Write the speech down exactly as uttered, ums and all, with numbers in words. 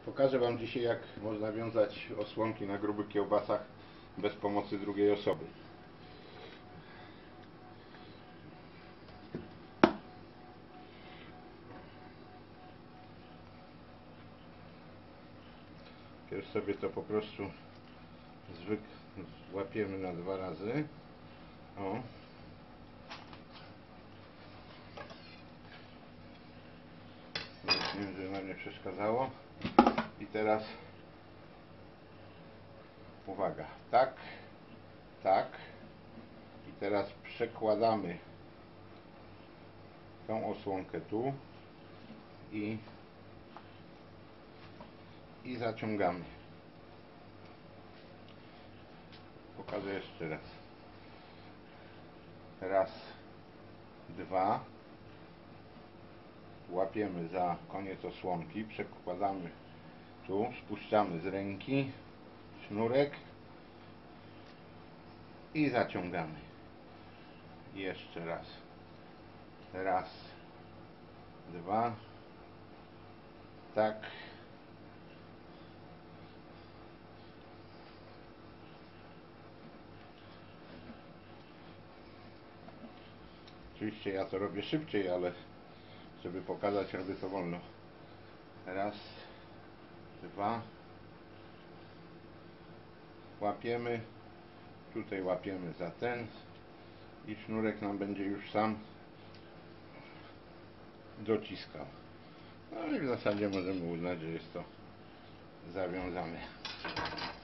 Pokażę Wam dzisiaj, jak można wiązać osłonki na grubych kiełbasach bez pomocy drugiej osoby. Pierw sobie to po prostu zwyk łapiemy na dwa razy. O. Nie wiem, że nam nie przeszkadzało. I teraz uwaga, tak, tak. I teraz przekładamy tą osłonkę tu i i zaciągamy. Pokażę jeszcze raz. Raz, dwa. Łapiemy za koniec osłonki, przekładamy tu, spuszczamy z ręki sznurek i zaciągamy. Jeszcze raz. Raz, dwa. Tak. Oczywiście ja to robię szybciej, ale żeby pokazać, robię to wolno. Raz, dwa. Łapiemy. Tutaj łapiemy za ten i sznurek nam będzie już sam dociskał. No i w zasadzie możemy uznać, że jest to zawiązane.